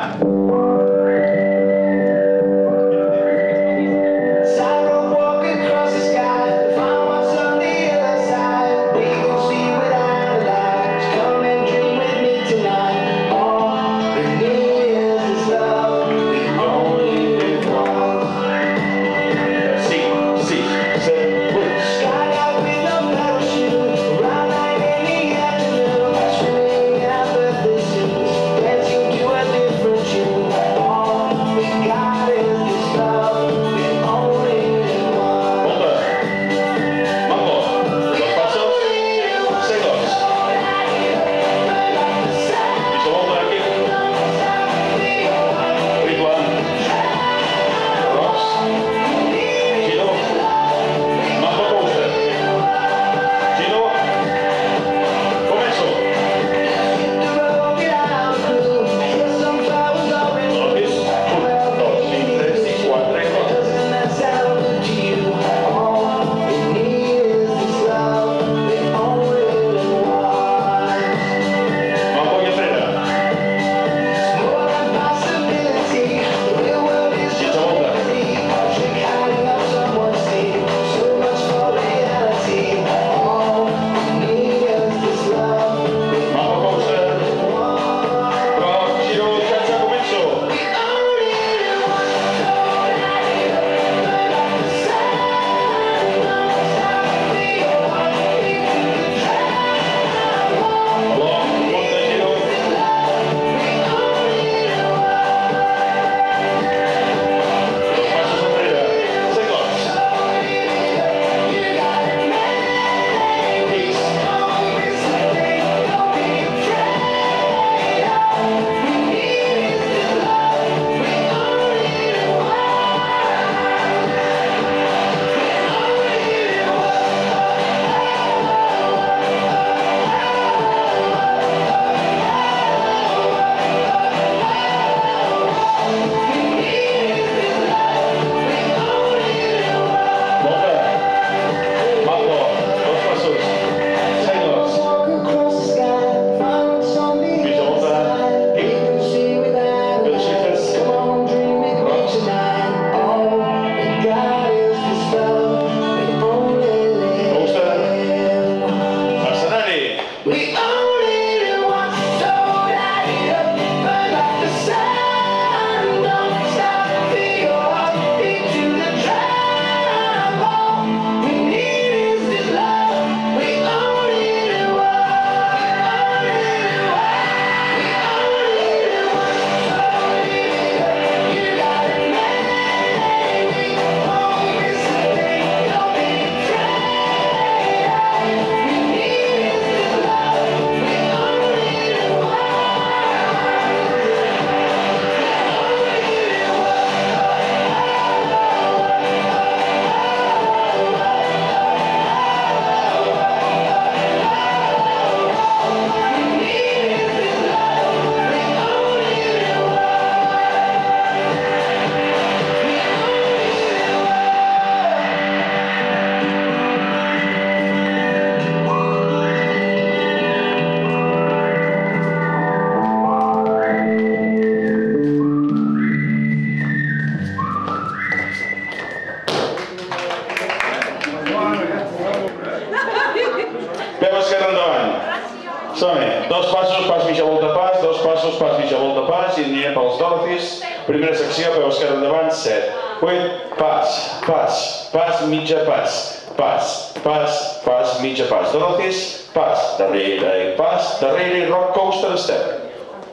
Som-hi. Dos passos, pas mitja volta pas, dos passos, pas mitja volta pas, i anirem pels Dorothy's. Primera secció, peu esquerre endavant, 7, 8, pas, pas, pas, mitja pas, pas, pas, pas, mitja pas. Dorothy's, pas, darrere i pas, darrere i rock coaster step.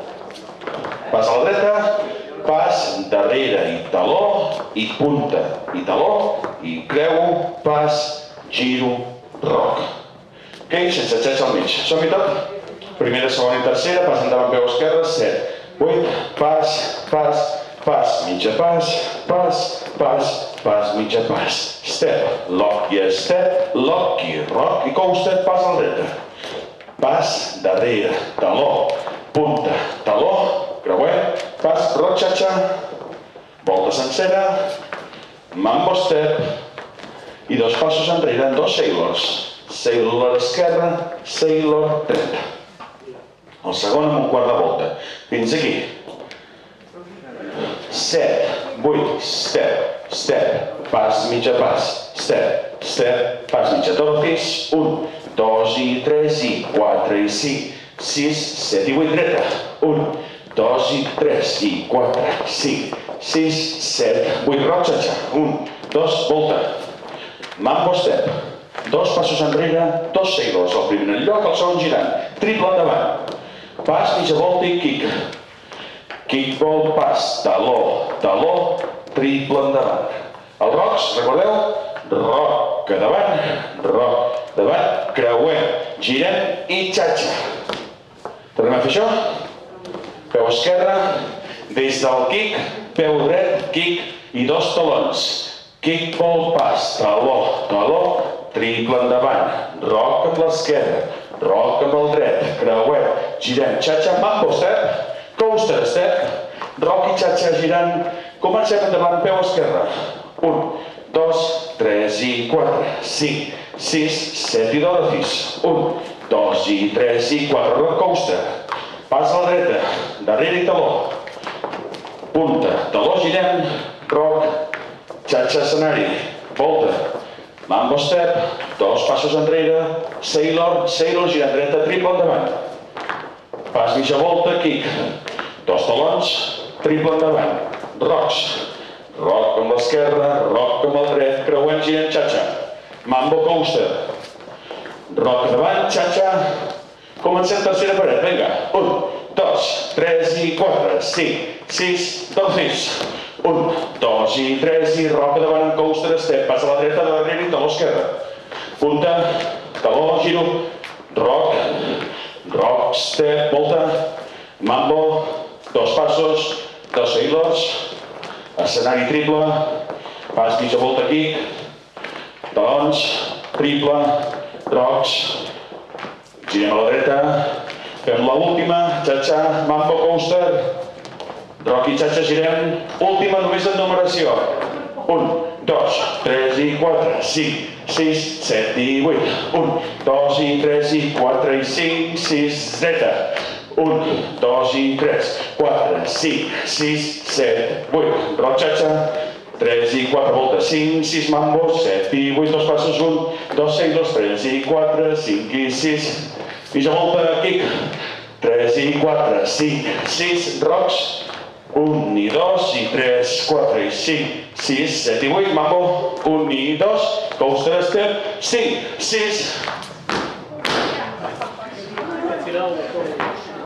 Pas a la dreta, pas, darrere i taló, i punta, i taló, i creu, pas, giro, rock. Ok, sense xatxa al mig. Som-hi tot? Primera, segona i tercera, pas endavant, peu esquerra, 7, 8, pas, pas, pas, mitja pas, pas, pas, pas, mitja pas. Step, lock i step, lock i rock i coaster, pas a la dreta. Pas, darrere, taló, punta, taló, creuer, pas, rock, xatxa, volta sencera, mambo step i dos passos enrere, dos sailors. Sailor esquerra, sailor dreta. El segon amb un quart de volta. Fins aquí. 7, 8, step, step, pas, mitja, pas, step, step, pas, mitja, torquis, 1, 2 i 3 i 4 i 5, 6, 7 i 8, dreta, 1, 2 i 3 i 4, 5, 6, 7, 8, roig, xatxa, 1, 2, volta, mambo step, 2 passos enrere, 2 sailors, el primer en lloc, el segon girant, triple endavant, pas, mitja volta i kick, kick, volt, pas, taló, taló, triple endavant, el rocs, recordeu? Roc, davant, creuem, girem i xatxa. Tornem a fer això? Peu esquerre, des del kick, peu dret, kick i 2 talons. Kick, volt, pas, taló, taló, triple endavant, roc amb l'esquerra, roc amb el dret, creuem, girem, xatxa, mambo step, coaster step, roc i xatxa girant, comencem endavant, peu esquerre, 1, 2, 3 i 4, 5, 6, 7 i dorofis, 1, 2 i 3 i 4, roc coaster, pas a la dreta, darrere i taló, punta, taló girem, roc, xatxa escenari, volta, mambo step, 2 passos enrere, sailor, sailor girant dreta, triple endavant, pas mitja volta, kick, 2 talons, triple endavant, rocs, roc amb l'esquerra, roc amb el dret, creuem, girem, xatxa, mambo coaster, roc davant, xatxa, comencem tercera paret, vinga, 1, 2, 3 i 4, 5, 6, dolfins, 1, 2 i 3 i roc davant en coaster, step, pas a la dreta, de darrere i taló esquerra, punta, taló, giro, roc, step, volta, mambo, 2 passos, 2 sailors, escenari triple, pas mitja volta kick, talons, triple, rocs, girem a la dreta, fem l'última, xatxa, mambo coaster, roc i xatxa girem, última només en numeració, 1, 2, 3 i 4, 5, 6, 7 i 8, 1, 2 i 3 i 4 i 5, 6, dreta, 1, 2 i 3, 4, 5, 6, 7, 8, roc, xatxa, 3 i 4 voltes, 5, 6 mambos, 7 i 8, 2 passos, 1, 2 sailors, 3 i 4, 5 i 6, mitja volta, kick, 3 i 4, 5, 6, rocs, 1 i 2 i 3, 4 i 5, 6, 7 i 8, mambo, 1 i 2, coaster step, 5, 6,